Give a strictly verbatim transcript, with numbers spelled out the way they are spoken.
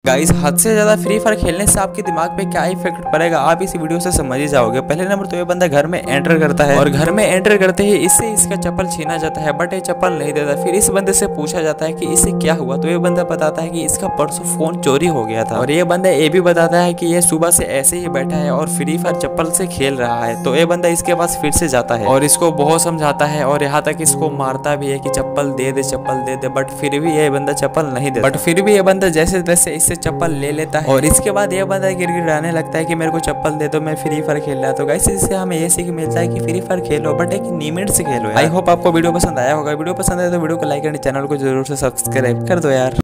Guys, हद से ज्यादा फ्री फायर खेलने से आपके दिमाग पे क्या इफेक्ट पड़ेगा आप इस वीडियो से समझ ही जाओगे। पहले नंबर तो ये बंदा घर में एंटर करता है और घर में एंटर करते ही इससे इसका चप्पल छीना जाता है, बट ये चप्पल नहीं देता। फिर इस बंदे से पूछा जाता है कि इससे क्या हुआ, तो ये बंदा बताता है कि इसका परसों फोन चोरी हो गया था। और ये बंदा ये भी बताता है कि ये सुबह से ऐसे ही बैठा है और फ्री फायर चप्पल से खेल रहा है। तो ये बंदा इसके पास फिर से जाता है और इसको बहुत समझाता है और यहाँ तक इसको मारता भी है कि चप्पल दे दे चप्पल दे दे, बट फिर भी ये बंदा चप्पल नहीं देता। बट फिर भी ये बंदा जैसे तैसे इससे चप्पल ले लेता है और इसके बाद ये बंदा गिड़गिड़ाने लगता है कि मेरे को चप्पल दे दो, मैं फ्री फायर खेल रहा। तो गाइस, इससे हमें ये सीख मिलता है कि फ्री फायर खेलो, बट एक लिमिट से खेलो। आई होप आपको वीडियो पसंद आया होगा। वीडियो पसंद आया तो वीडियो को लाइक एंड चैनल को जरूर से सब्सक्राइब कर दो यार।